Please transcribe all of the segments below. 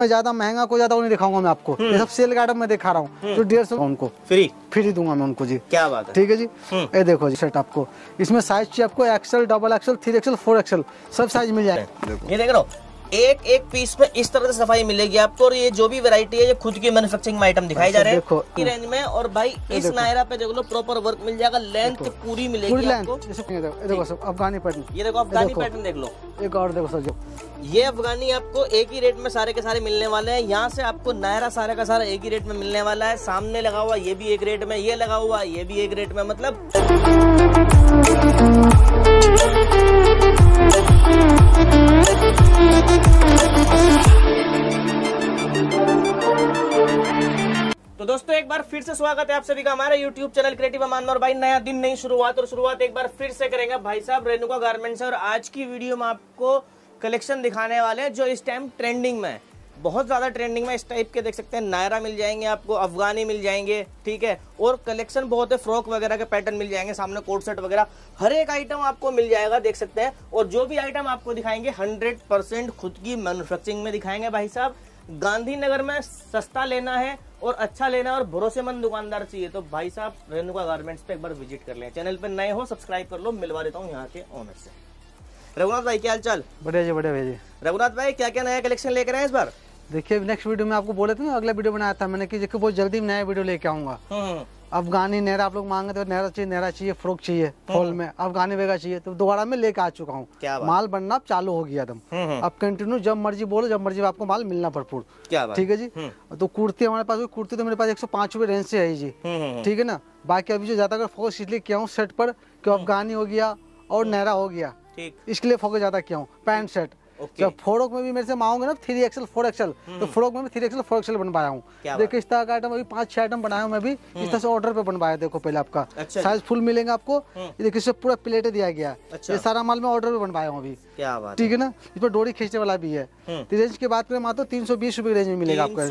ज्यादा महंगा को ज्यादा वो नहीं दिखाऊंगा मैं आपको, ये सब सेल आइटम में दिखा रहा हूँ। जो 150 उनको फ्री दूंगा मैं उनको जी। क्या बात है, ठीक है जी। ये देखो जी शर्ट आपको, इसमें साइज चाहिए आपको XL, XXL, 3XL, 4XL सब साइज मिल जाएगा। ये देख रहे हो, एक एक पीस पे इस तरह से सफाई मिलेगी आपको। और ये जो भी वैरायटी है ये खुद की मैन्युफैक्चरिंग में आइटम दिखाई जा रहे हैं की रेंज में। और भाई इस नायरा पे देख लो प्रॉपर वर्क मिल जाएगा, लेंथ पूरी मिलेगी आपको। देखो सब अफगानी पैटर्न, ये देखो अफगानी पैटर्न देख लो। एक और देखो सर, जो ये अफगानी आपको एक ही रेट में सारे के सारे मिलने वाले हैं। यहाँ से आपको नायरा सारे का सारा एक ही रेट में मिलने वाला है। सामने लगा हुआ ये भी एक रेट में, ये लगा हुआ ये भी एक रेट में, मतलब तो दोस्तों एक बार फिर से स्वागत है आप सभी का हमारे YouTube चैनल क्रिएटिव अमान। और भाई नया दिन नई शुरुआत, और शुरुआत एक बार फिर से करेंगे भाई साहब रेणुका गारमेंट्स से। और आज की वीडियो में आपको कलेक्शन दिखाने वाले हैं जो इस टाइम ट्रेंडिंग में है, बहुत ज्यादा ट्रेंडिंग में। इस टाइप के देख सकते हैं, नायरा मिल जाएंगे आपको, अफगानी मिल जाएंगे, ठीक है। और कलेक्शन बहुत है, फ्रॉक वगैरह के पैटर्न मिल जाएंगे, सामने कोट सेट वगैरह हर एक आइटम आपको मिल जाएगा, देख सकते हैं। और जो भी आइटम आपको दिखाएंगे 100% खुद की मैन्युफैक्चरिंग में दिखाएंगे भाई साहब। गांधीनगर में सस्ता लेना है और अच्छा लेना है और भरोसेमंद दुकानदार चाहिए तो भाई साहब रेणुका गारमेंट्स पे एक बार विजिट कर लें। चैनल पे नए हो सब्सक्राइब कर लो। मिलवा देता हूँ यहाँ के ओनर से। रघुनाथ भाई क्या हाल चाल? बढ़िया जी, बढ़िया भैया जी। रघुनाथ भाई क्या क्या नया कलेक्शन लेकर आए इस बार? देखिए नेक्स्ट वीडियो में आपको बोले थे ना, अगला वीडियो बनाया था मैंने कि देखिए बहुत जल्दी नया वीडियो लेके आऊंगा। अफगानी नायरा आप लोग मांगे तो नायरा चाहिए, फ्रॉक चाहिए फॉल में, अफगानी वेगा चाहिए, तो दोबारा मैं लेके आ चुका हूँ। माल बनना चालू हो गया एकदम। अब कंटिन्यू जब मर्जी बोलो, जब मर्जी आपको माल मिलना भरपूर। ठीक है जी। तो कुर्ती हमारे पास, कुर्ती तो मेरे पास 105 रुपए रेंज से है जी। ठीक है ना। बाकी अभी जो ज्यादा फोकस इसलिए किया हूँ सेट पर कि अफगानी हो गया और नायरा हो गया, इसके लिए फोकस ज्यादा किया हूँ। पैंट शर्ट जब फ्रॉक में भी मेरे से मांगोगे ना 3XL 4XL, तो फ्रॉक में भी 3XL 4XL बनवाया हूँ। देखिए इस तरह का आइटम अभी 5-6 आइटम बनाया हूँ मैं भी, इस तरह से ऑर्डर पे बनवाया। देखो पहले आपका साइज फुल मिलेगा आपको। देखिए इससे पूरा प्लेट दिया गया है। ये सारा माल मैं ऑर्डर पे बनवाया हूँ अभी। ठीक है ना। इस पर डोरी खींचने वाला भी है। रेंज की बात करें मात्र 320 रुपए रेंज में मिलेगा आपको।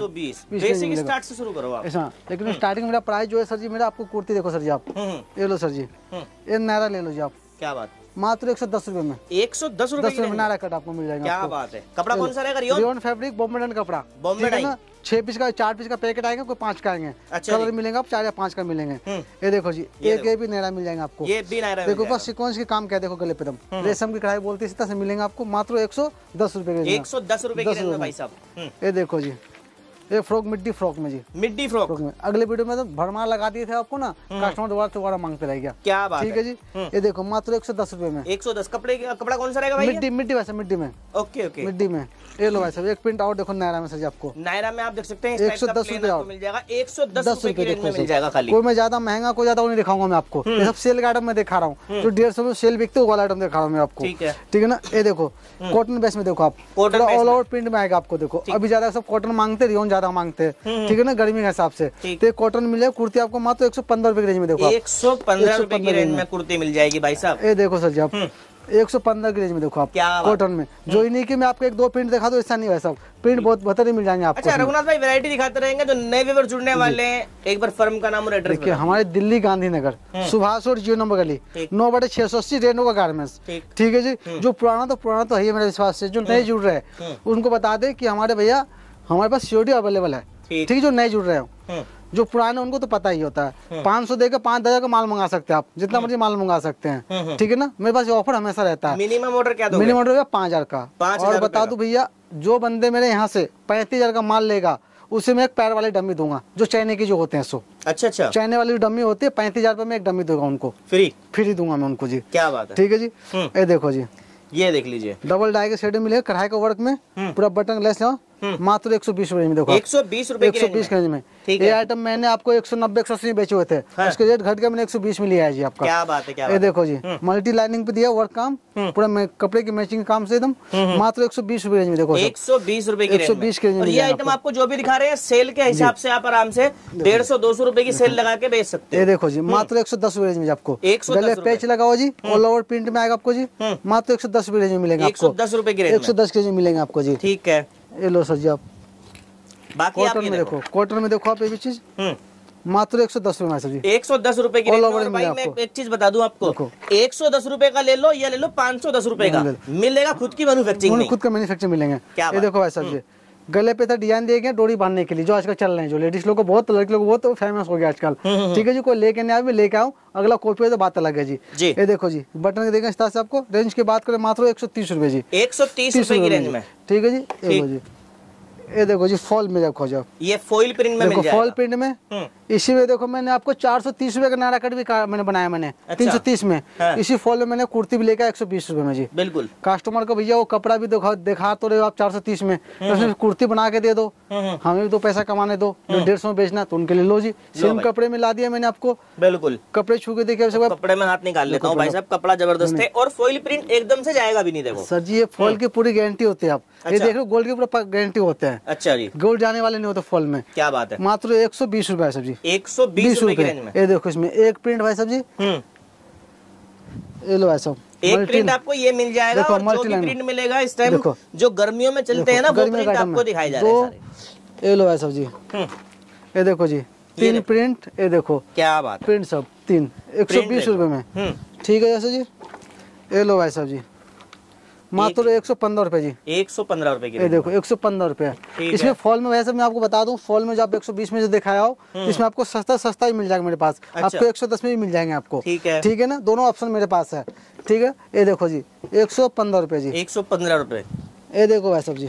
लेकिन स्टार्टिंग मेरा प्राइस जो है सर जी, मेरा आपको कुर्ती देखो सर जी, आप ये लो सर जी, ये नायरा ले लो जी आप। क्या बात, मात्र 110 रुपए में। 110 रुपए में नायरा कट आपको मिल जाएगा। क्या बात है। कपड़ा कौन सा रहेगा? रियोन फैब्रिक, बॉम्बे डाई कपड़ा। बॉम्बे डाई 6 पीस का 4 पीस का पैकेट आएगा, कोई 5 का आएंगे। अच्छा कलर मिलेंगे आप 4 या 5 का मिलेंगे। ये देखो जी, ये भी नायरा मिल जाएंगे आपको। ये भी नायरा देखो बस सीक्वेंस के काम क्या देखो, गले पे दम रेशम की कढ़ाई बोलती है, इस तरह से मिलेंगे आपको मात्र 110 रुपए के। 110 रुपए की रेंज में भाई साहब। ये देखो जी, ये फ्रॉक मिड्डी फ्रॉक में जी, मिड्डी फ्रॉक में। अगले वीडियो में तो भरमार लगा दिए थे आपको ना, कस्टमर दोबारा मांगते रह गया। क्या बात ठीक है जी। ये देखो मात्र 110 रुपए में। 110 कपड़ा कौन सा रहेगा भाई? मिड्डी वैसे मिड्डी में। ओके ओके, मिड्डी में। ये लो भाई साहब, एक प्रिंट और देखो नायरा में सर जी आपको। नायरा में आप देख सकते हैं 110 रुपए और मिल जाएगा। 110 रुपए की मिल जाएगा खाली। कोई मैं ज्यादा महंगा को ज्यादा नहीं दिखाऊंगा मैं आपको, ये सब सेल आइटम में दिखा रहा हूँ। जो 150 में सेल बिकते हैं वाला आइटम दिखा रहा हूँ मैं आपको। ठीक है ना। ये देखो कॉटन बेस में देखो आप, ऑल ओवर प्रिंट में आएगा आपको। देखो अभी ज्यादा सब कॉटन मांगते, रियोन ज्यादा मांगते हैं। ठीक है ना, गर्मी के हिसाब से। तो कॉटन मिल जाएगा कुर्ती आपको मात्र 115 रुपए की रेंज में। देखो 115 रुपए की रेंज में कुर्ती मिल जाएगी भाई साहब। ये देखो सर जी आप 115 की रेंज में देखो आप कॉटन में। जो इन्हीं की मैं आपको 1-2 प्रिंट दिखा दो, ऐसा नहीं है सब प्रिंट बहुत बेहतरीन मिल जाएंगे आपको। अच्छा रघुनाथ भाई वैरायटी दिखाते रहेंगे, जो नए व्यूअर जुड़ने वाले हैं एक बार फर्म का नाम और एड्रेस। देखिए हमारे दिल्ली गांधीनगर सुभाष रोड 0 नंबर गली 9/680 रेणुका गारमेंट्स। ठीक है जी। जो पुराना तो है मेरे विश्वास से, जो नए जुड़ रहे हैं उनको बता दे कि हमारे भैया हमारे पास सीओडी अवेलेबल है। ठीक है, जो नए जुड़ रहे हो, जो पुराने उनको तो पता ही होता है। 500 देकर 5,000 का माल मंगा सकते हैं आप, जितना मर्जी माल मंगा सकते हैं। ठीक है ना। मेरे पास ऑफर हमेशा रहता है। मिनिमम ऑर्डर क्या दोगे? मिनिमम ऑर्डर 5,000 का। और बता दूं भैया, जो बंदे मेरे यहाँ से 35,000 का माल लेगा उसे मैं एक पैर वाली डमी दूंगा, जो चाइना की जो होते हैं। अच्छा चाइना वाली डमी होती है, 35,000 रुपए में एक डमी दूंगा उनको, फ्री दूंगा मैं उनको जी। क्या बात है। ठीक है जी। ये देखो जी, ये देख लीजिए, डबल डाई के शेड मिलेगा, कढ़ाई का वर्क में पूरा बटन लेस मात्र 120 रुपए में। देखो 120 रुपए 120 के रेंज में। ये आइटम मैंने आपको 190-180 बेचे हुए थे, उसके रेट घट के मैंने 120 में लिया है जी आपका। क्या बात है। क्या ये देखो जी, मल्टी लाइनिंग पे दिया वर्क काम, पूरा कपड़े की मैचिंग काम से एकदम मात्र 120 रुपए रेंज में। देखो 120 रुपए की 120 के रेंज में। ये आइटम आपको जो भी दिखा रहे हैं सेल के हिसाब से आप आराम से 150-200 रुपए की सेल लगा के बेच सकते हैं। ये देखो जी मात्र 110 रुपए रेंज में आपको। गले पेच लगा हुआ जी, ऑल ओवर प्रिंट में आएगा आपको जी, मात्र 110 रुपए रेंज में मिलेगा। 110 रुपए की रेंज में 110 के रेंज में मिलेंगे आपको जी। ठीक है। ये लो सर जी आप। बाकी कॉटन में देखो, कॉटन में देखो आप ये भी चीज मात्र 110 रुपए सर जी। 110 रुपए की रेंज में। भाई मैं एक चीज बता दूं आपको, 110 रुपए का ले लो या ले लो 510 रुपए का, मिलेगा खुद की मैन्युफैक्चरिंग में। खुद का मैन्युफैक्चरिंग मिलेंगे। ये देखो भाई साहब जी, गले पे था डिजाइन दिए गए डोरी बांधने के लिए, जो आजकल चल रहे हैं, जो लेडीज लोग को बहुत, लड़के लोग बहुत फेमस हो गया आजकल। ठीक है जी, कोई लेके नहीं आया, मैं लेके आऊँ, अगला कॉपी है तो बात अलग है जी। ये देखो जी, बटन देखेंगे इस तरह से। आपको रेंज की बात करें मात्र 130 रुपए जी, 130 रुपए की रेंज में। ठीक है जी। ये देखो जी फॉल में देखो, जब ये फॉइल प्रिंट में मिल जाएगा। फॉल प्रिंट में इसी में देखो, मैंने आपको 430 रुपए का नायरा कट भी मैंने बनाया मैंने। अच्छा। 330 में। हाँ। इसी फॉल में मैंने कुर्ती भी लेकर 120 रुपए में जी। बिल्कुल। कस्टमर को भैया वो कपड़ा भी दिखा तो रहे हो आप 430 में, तो कुर्ती बना के दे दो, हमें भी तो पैसा कमाने दो। 150 में बेचना तो उनके लिए लो जी, सेम कपड़े में ला दिया मैंने आपको। बिल्कुल। कपड़े छू के देखिए, कपड़े में हाथ निकाल लेता हूँ भाई साहब, कपड़ा जबरदस्त है और फॉइल प्रिंट एकदम से जाएगा भी नहीं। देखो सर जी, ये फॉल की पूरी गारंटी होती है। आप ये देख लो, गोल्ड की पूरा गारंटी होते हैं। अच्छा जी, गोल्ड जाने वाले नहीं होते फॉल में। क्या बात है। मात्र 120 रुपए है सर जी, 120 रुपए की रेंज में। ये देखो, इसमें एक प्रिंट भाई साहब जी, ये लो ऐसा एक प्रिंट आपको ये मिल जाएगा। और जो भी प्रिंट मिलेगा इस टाइम जो गर्मियों में चलते हैं ना, वो प्रिंट आपको दिखाई जा रहे हैं। ये लो ऐसा जी, ये देखो जी 3 प्रिंट, ये देखो क्या बात, प्रिंट सब 3 120 रुपए में। ठीक है जैसे जी, ये लो भाई साहब जी, मात्र 115 रुपए जी, 115 रुपए की। ये देखो 115 रुपए। इसमें फॉल में वैसे मैं आपको बता दूं, फॉल में जो आप 120 में जो दिखाया हो, इसमें आपको सस्ता ही मिल जाएगा मेरे पास। आपको 110 में भी मिल जाएंगे आपको। ठीक है ना, दोनों ऑप्शन मेरे पास है। ठीक है, ये देखो जी 115 रुपए जी, 115 रुपए। ये देखो भाई साहब जी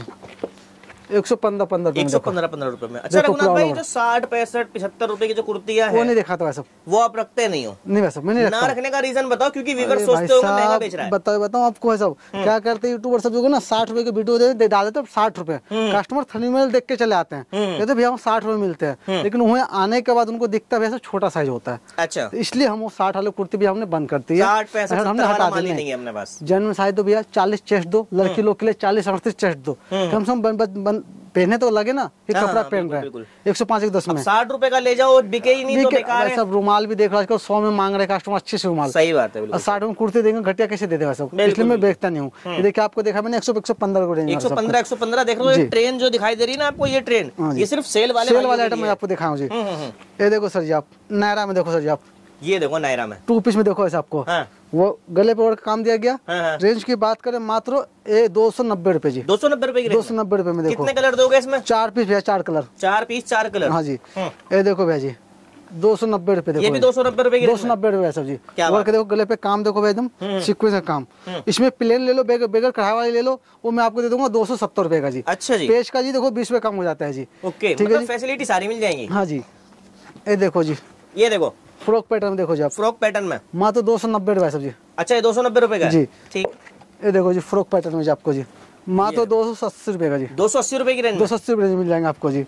115 रुपए में। अच्छा रघुनाथ भाई, जो 60 65 75 रुपए की जो कुर्तियां हैं, वो नहीं दिखाता वैसा, वो आप रखते नहीं हो? नहीं वैसा मैंने ना रखने का रीजन बताओ, क्योंकि व्यूअर्स सोचते होंगे महंगा बेच रहा है। बताओ आपको ऐसा क्या करते हैं यूट्यूबर सब जो ना, 60 रुपए की वीडियो दे डाल देते 60 रुपए, कस्टमर थंबनेल देख के चले आते हैं, कहते भैया 60 रुपए मिलते हैं, लेकिन वहाँ आने के बाद उनको दिखता है छोटा साइज होता है। अच्छा, इसलिए हम वो 60 वाले कुर्ती भी हमने बंद करती है, हमने हटा दी नहीं है अपने पास। जन्म साइज दो भैया 40 चेस्ट दो, लड़की लोग के लिए 40 38 चेस्ट दो, कम से कम पहने तो लगे ना, ये कपड़ा पहन रहा है। 105 110 में 60 रुपए का ले जाओ, बिके ही नहीं तो बेकार है। सब रुमाल भी देख रहा है 100 में मांग रहे कस्टमर, अच्छे से रुमाल। सही बात है। 60 में कुर्ते देंगे, घटिया कैसे दे देगा सब, इसलिए मैं बेचता नहीं हूँ। देखिए आपको देखा मैंने 115 को 115 देख रहे हो। ट्रेन जो दिखाई दे रही है ना आपको, ये ट्रेन ये सिर्फ सेल वाले आइटम मैं आपको दिखाऊं जी। ये देखो सर जी, आप नायरा में देखो सर जी, आप ये देखो नायरा में 2 पीस में देखो ऐसा आपको। वो गले पे और काम दिया गया। रेंज की बात करें मात्र 290 रुपए जी, 290 रुपए की। 290 रुपए में देखो। कितने कलर दोगे इसमें? 4 पीस भैया, 4 कलर। 4 piece 4 colour. हाँ जी, ये देखो भैया जी 290 रुपए। देखो ये भी 290 रुपए की, 290 रुपए सब जी। और देखो गले पे काम देखो एकदम सीक्वेंस का काम। इसमें प्लेन ले लो, बेगर कढ़ाई वाली ले लो, वो मैं आपको दे दूंगा 270 रुपए का जी। अच्छा जी। पेज का जी देखो 20 रुपए कम हो जाता है जी। ओके, ठीक है, फैसिलिटी सारी मिल जाएंगी। हाँ जी, ये देखो जी, ये देखो फ्रॉक पैटर्न देखो जी, आप फ्रॉक पैटर्न में मात्र 290 रुपए सब जी। अच्छा, ये 290 रुपए का जी। ठीक, ये देखो जी फ्रॉक पैटर्न में जी आपको जी मात्र 280 रुपए का जी। 280 रुपए की रेंज, 280 रुपए मिल जाएंगे आपको जी।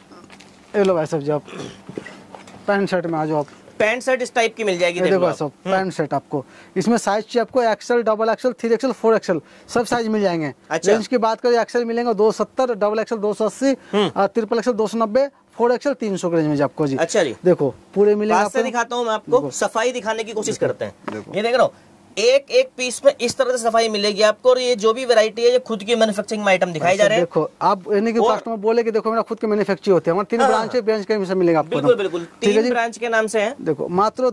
ये लो भाई सब जी, आप पैंट शर्ट में आ जाओ, आप पैंट शर्ट इस टाइप की मिल जाएगी। देखो सब पैंट शर्ट आपको, इसमें साइज चाहिए आपको XL, double XL, 3XL, 4XL सब साइज मिल जाएंगे। रेंज की बात करें एक्सएल मिलेंगे 270, double XL 280, triple XL 290, 4XL 300 के रेंज में आपको जी। अच्छा जी, देखो पूरे मिलेंगे। आपको दिखाता हूँ मैं आपको, सफाई दिखाने की कोशिश करते हैं। ये देख रहा हूँ, एक एक पीस में इस तरह से सफाई मिलेगी आपको। और ये जो भी वैरायटी है, ये खुद की मैन्युफैक्चरिंग आइटम दिखाई जा रहे हैं। देखो आप यानी कि कस्टमर बोले कि देखो मेरा खुद के मैन्युफैक्चरिंग होते हैं, हमारे 3 ब्रांच है, ब्रांच के मिलेगा आपको। बिल्कुल बिल्कुल, 3 ब्रांच के नाम से है। देखो मात्र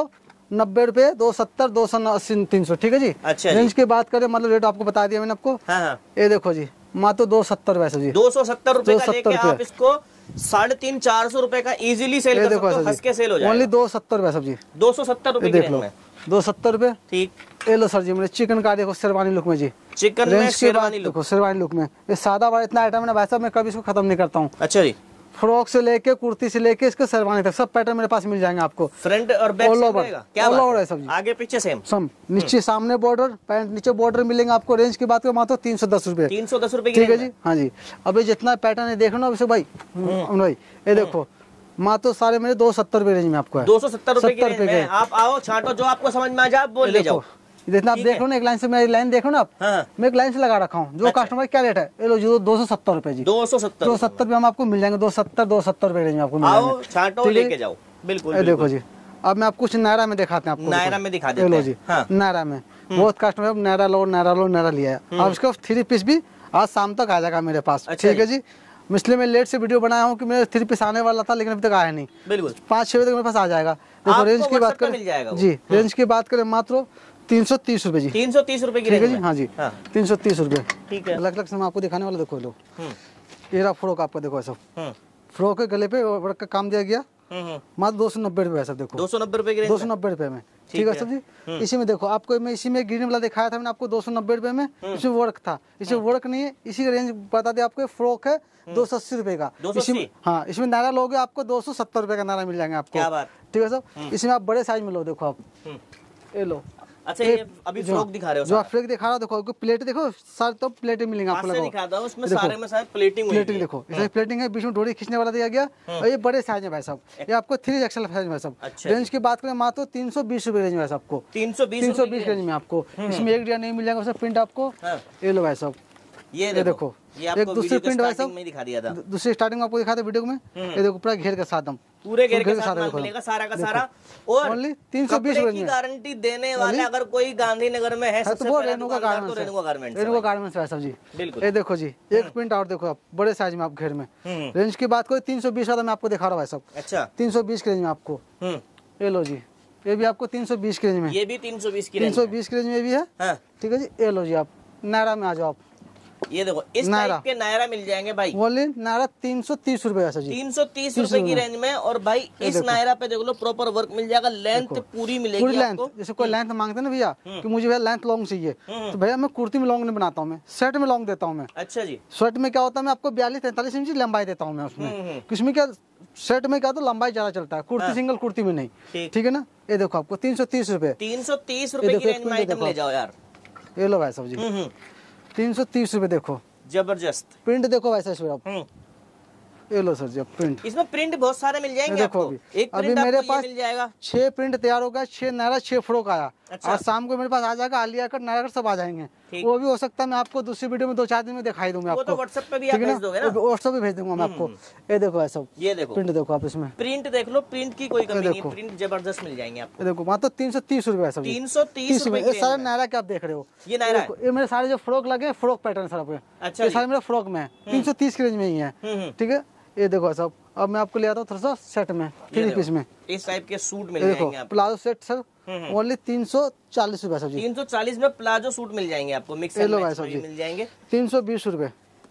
290 रुपए, 270, 280, 300। ठीक है जी। अच्छा, रेंज की बात करें मतलब रेट आपको बता दिया मैंने आपको। ये देखो जी मात्र 270 रुपए जी, 270 रुपए का लेके आप इसको 350 400 रुपए का इजीली सेल कर सकते हो, हंस के सेल हो जाएगा। ओनली 270 रुपए सब जी, 270 रुपए की रेंज में 270 रुपए। ठीक, ये लो सर जी, मैंने चिकन का देखो शेरवानी लुक में जी, चिकन में शेरवानी लुक, देखो शेरवानी लुक में। ये सादा वाला इतना आइटम है ना भाई साहब, मैं कभी इसको खत्म नहीं करता हूँ। अच्छा जी, फ्रॉक से लेके कुर्ती से लेके इसके शेरवानी तक सब पैटर्न मेरे पास मिल जाएंगे आपको। फ्रंट और बैक ऑल ओवर, क्या ऑल ओवर है सब जी, आगे पीछे सेम सब। नीचे सामने बॉर्डर, पैंट नीचे बॉर्डर मिलेंगे आपको। रेंज की बात करें मात्र 310 रुपए, 310 रुपए। ठीक है जी। हाँ जी, अभी जितना पैटर्न है देखो ना भाई, भाई ये देखो मात्र सारे मेरे 270 रुपए रेंज में आपको है। 270 रुपए की रेंज में आप आओ, छांटो, जो आपको समझ में आ जाए आप बोल ले जाओ। जितना आप देख लो ना, एक लाइन से मेरी लाइन देखो ना आप। मैं एक लाइन से लगा रखा हूँ, जो कस्टमर क्या रेट है, ये लो जो 270 रुपए जी, 270 रुपए हम आपको मिल जाएंगे। 270 रुपए रेंज में आपको मिल जाएंगे, छांटो लेके जाओ। बिल्कुल, देखो जी। अब मैं आपको कुछ नायरा में दिखाते हैं आपको, नायरा में दिखा देते हैं। जी नायरा में बहुत कस्टमर नायरा लो नायरा लिया है। अब इसका 3 पीस भी आज शाम तक आ जाएगा मेरे पास। ठीक है जी, इसलिए मैं लेट से वीडियो बनाया हूँ कि मेरे 3 पीस आने वाला था, लेकिन अभी तक आया नहीं। बिल्कुल 5-6 बजे तक मेरे पास आ जाएगा। देखो रेंज की बात करें जी, रेंज की बात करें मात्र 330 रुपए जी, 330 रुपए की रेंज में। हाँ जी, 330 रुपए। ठीक है, अलग अलग से मैं आपको दिखाने वाला, देखो लो ये रहा फ्रॉक आपका, देखो ऐसा फ्रॉक के गले पे वर्क का काम दिया गया, मात्र 290 रुपए सब। देखो 290 रुपए की, 290 रुपए में, ठीक है सब जी। इसी में देखो आपको, मैं इसी में ग्रीन वाला दिखाया था मैंने आपको 290 रुपए में, इसमें वर्क था, इसमें वर्क नहीं है। इसी का रेंज बता दे आपको, फ्रॉक है 280 रुपए का। इसमें हाँ, इसमें नायरा लोगे आपको 270 रुपए का नायरा मिल जाएंगे आपको। क्या बात, ठीक है सब। इसमें आप बड़े साइज में लो, देखो आप ये लो। अच्छा, ये अभी फ्रॉक दिखा रहे हो, जो आप फ्रॉक दिखा रहा हो, देखो प्लेट देखो, सारे तो प्लेटें मिलेंगे आपको। दिखाता हूं, उसमें सारे में सारे प्लेटिंग देखो, इसमें प्लेटिंग है, बीच में डोरी खींचने वाला दिया गया। और ये बड़े साइज है भाई साहब, ये आपको 3XL साइज में सब। रेंज की बात करें मात्र 320 रुपए रेंज में आपको, 320 रेंज में आपको। इसमें एक डिजाइन नहीं मिल जाएगा उसका प्रिंट आपको। ये लो भाई साहब, ये देखो, एक दूसरी प्रिंट भाई साहब दिखा दिया था, दूसरी स्टार्टिंग में आपको दिखा था वीडियो में। ये देखो पूरा घेर के साथ, हम पूरे घेर के साथ मिलेगा सारा का सारा। और ओनली 320 रुपए की गारंटी देने वाले अगर कोई गांधीनगर में है तो वो रेणुका गारमेंट्स, रेणुका गारमेंट्स भाई साहब जी। ये देखो जी, एक प्रिंट और देखो आप, बड़े साइज में आप घेर में। रेंज की बात करें 320 वाला मैं आपको दिखा रहा हूँ भाई साहब। अच्छा, 320 की रेंज में आपको। ये लो जी, ये भी आपको 320 की रेंज में, ये भी 320 की रेंज में भी है। ठीक है जी, ये लो जी, आप नायरा में आ जाओ आप। ये देखो, इस टाइप के नायरा मिल जाएंगे भाई। बोले नायरा 330 रुपए ऐसा जी, 330 रुपए की रेंज में। और भाई इस नायरा पे देख लो, प्रॉपर वर्क मिल जाएगा, लेंथ पूरी मिलेगी, पूरी लेंथ। जैसे कोई लेंथ मांगते हैं ना भैया कि मुझे भैया लेंथ लॉन्ग चाहिए, तो भैया मैं कुर्ती में लॉन्ग नहीं बनाता हूँ, मैं सेट में लॉन्ग देता हूँ मैं। अच्छा जी, शर्ट में क्या होता है, मैं आपको 42-43 इंच लंबाई देता हूँ मैं उसमें। उसमें क्या, शर्ट में क्या तो लंबाई ज्यादा चलता है, कुर्ती सिंगल कुर्ती में नहीं। ठीक है ना। ये देखो आपको 330 रुपए, 330 रुपए की रेंज में आइटम ले जाओ यार। ये लो भाई साहब जी, 330 रुपए। देखो जबरदस्त प्रिंट देखो वैसा इसमें आप। ये लो सर जी प्रिंट, इसमें प्रिंट बहुत सारे मिल जाएंगे देखो आपको। अभी मेरे पास मिल जाएगा 6 प्रिंट तैयार हो गया, 6 नायरा 6 फ्रॉक आया। और शाम को मेरे पास आ जाएगा आलिया कट, नायरा कट सब आ जाएंगे। वो भी हो सकता है मैं आपको दूसरी वीडियो में 2-4 दिन में दिखाई दूंगा आपको। तो व्हाट्सएप पे भी आप भेज दोगे ना? व्हाट्सएप पे भेज दूंगा मैं आपको। ये देखो ऐसा, ये देखो प्रिंट देखो आप, इसमें प्रिंट देख लो, प्रिंट की कोई कमी नहीं, प्रिंट जबरदस्त मिल जाएंगे आपको। देखो मात्र 330 रुपए ऐसा, 330 रुपए। ये सारे नायरा के आप देख रहे हो, ये नायरा, ये मेरे सारे जो फ्रॉक लगे फ्रॉक पैटर्न सर। अच्छा, ये सारे मेरे फ्रॉक में 330 की रेंज में ही है। ठीक है, ये देखो सब। अब मैं आपको ले आता हूँ थोड़ा सा सेट में, 3 पीस में इस टाइप के सूट मिल जाएंगे आपको। प्लाजो सेट सर ओनली 340 रुपए जी, 340 में प्लाजो सूट मिल जाएंगे आपको, मिक्स एंड मैच मिल जाएंगे। 320 रुपए,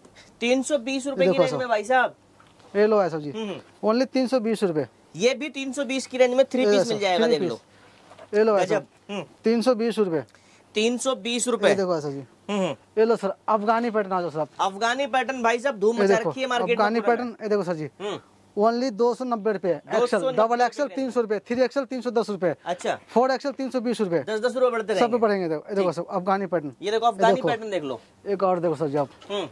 320 रुपए की रेंज में भाई साहब। ये लो ऐसा जी, ओनली 320 रुपए। ये भी 320 की रेंज में 3 पीस मिल जाएगा, देख लो। ये लो ऐसा 320 रुपए, 320 रुपए। देखो ऐसा जी। ये लो सर अफगानी पैटर्न आ जाओ सर। अफगानी पैटर्न भाई साहब धूम मचा रखी है मार्केट में। अफगानी पैटर्न ये देखो सर जी, ओनली 290 रुपए। एक्सल, डबल एक्सल 300 रुपए, 3XL 310 रुपए। अच्छा, 4XL 320 रुपए, 10-10 रुपए बढ़ते रहेंगे, सब बढ़ेंगे। देखो सब अफगानी पैटर्न। ये देखो अफगानी पैटर्न देख लो। एक और देखो सर जी आप,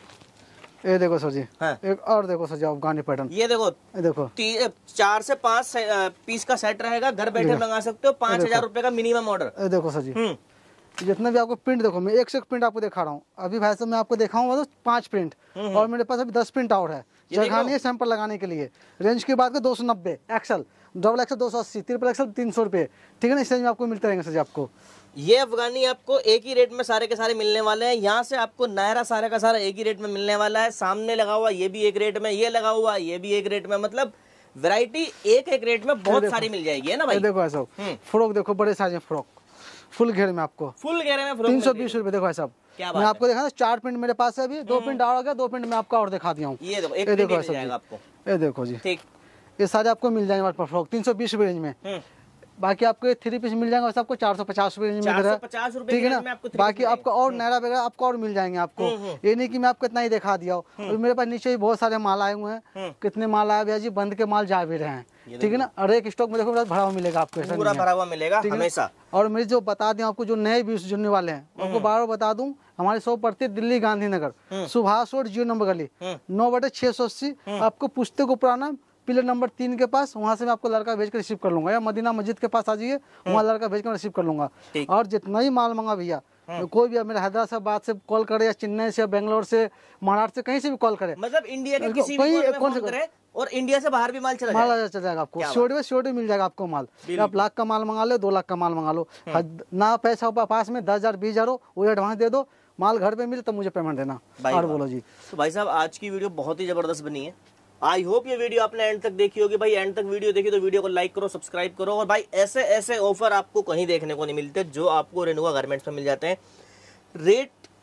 ये देखो सर जी। एक और देखो सर जी अफगानी पैटर्न। ये देखो 4 से 5 पीस का सेट रहेगा, घर बैठे मंगा सकते हो, 5000 रुपए का मिनिमम ऑर्डर। देखो सर जी, जितना भी आपको प्रिंट देखो, मैं एक से एक प्रिंट आपको दिखा रहा हूँ। अभी भाई साहब मैं आपको दिखाऊंगा तो 5 प्रिंट, और मेरे पास अभी 10 प्रिंट और है, जगह नहीं है सैंपल लगाने के लिए। रेंज की बात करें 290, axle, double axle 280, triple axle 300 रुपए। ठीक है ना, इस रेंज में आपको मिलते रहेंगे सर जी आपको। ये अफगानी आपको एक ही रेट में सारे के सारे मिलने वाले हैं। यहाँ से आपको नायरा सारे का सारा एक ही रेट में मिलने वाला है। सामने लगा हुआ ये भी एक रेट में, ये लगा हुआ ये भी एक रेट में, मतलब वैरायटी एक रेट में बहुत सारी मिल जाएगी, है ना भाई। देखो ऐसा फ्रॉक देखो, बड़े साइज में फ्रॉक, फुल घेर में आपको, फुल घेरे में 320 रुपए। देखो ऐसा, मैं आपको दिखा 4 प्रिंट मेरे पास है अभी, 2 प्रिंट और हो गया, 2 प्रिंट मैं आपको और दिखा दिया हूँ। ये देखो, एक देखो ऐसा आपको, ये देखो जी, ठीक, ये सारे आपको मिल जाएंगे हमारे पास फ्रॉक 320 रुपए रेंज में। बाकी आपको 3 पीस मिल जाएंगे, आपको 450 रुपए रेंज में, 450 रुपए, ठीक है ना। बाकी आपको और नायरा वगैरह आपको और मिल जाएंगे आपको। ये नहीं कि मैं आपको इतना ही दिखा दिया हूँ, मेरे पास नीचे भी बहुत सारे माल आए हुए हैं। कितने माल आए भैया जी, बंद के माल जा भी रहे हैं, ठीक है ना। और एक स्टॉक में देखो भरा हुआ मिलेगा आपको, पूरा भरा हुआ मिलेगा हमेशा। और मेरे जो बता दें आपको, जो नए व्यूज जुड़ने वाले हैं आपको बार बता दूं, हमारी शॉप पड़ती है दिल्ली गांधीनगर, सुभाष रोड 0 नंबर गली, 9/680। आपको पुस्तक को पुराना पिलर नंबर 3 के पास, वहाँ से मैं आपको लड़का भेज कर रिसीव कर लूंगा, या मदीना मस्जिद के पास आ जाइए, वहाँ लड़का भेज कर रिसीव कर लूंगा। और जितना ही माल मंगा भैया, कोई भी मेरे हैदराबाद से कॉल करे, या चेन्नई से, बेंगलोर से, महाराष्ट्र से, कहीं से भी कॉल करे, मतलब इंडिया के किसी भी कौन से करे, और इंडिया से बाहर भी माल चला जाएगा आपको, श्योरिटी मिल जाएगा आपको माल। आप लाख का माल मंगा लो, 2 लाख का माल मंगा लो, ना पैसा हो पास में 10,000 20,000 हो, वो एडवांस दे दो, माल घर पे मिले तब मुझे पेमेंट देना। और बोलो जी। तो भाई साहब आज की वीडियो बहुत ही जबरदस्त बनी है। आई होप ये वीडियो आपने एंड तक देखी होगी। भाई एंड तक वीडियो देखी तो वीडियो को लाइक करो, सब्सक्राइब करो। और भाई ऐसे ऐसे ऑफर आपको कहीं देखने को नहीं मिलते जो आपको रेणुका गारमेंट्स में मिल जाते हैं। रेट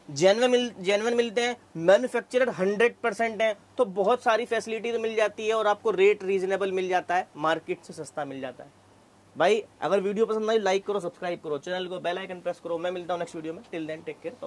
जेन्युइन मिलते हैं, मैन्युफैक्चरर 100% है, तो बहुत सारी फैसिलिटी तो मिल जाती है और आपको रेट रीजनेबल मिल जाता है, मार्केट से सस्ता मिल जाता है। भाई अगर वीडियो पसंद आई लाइक करो, सब्सक्राइब करो, चैनल को बेल आइकन प्रेस करो। मैं मिलता हूँ नेक्स्ट वीडियो में। Till then take care.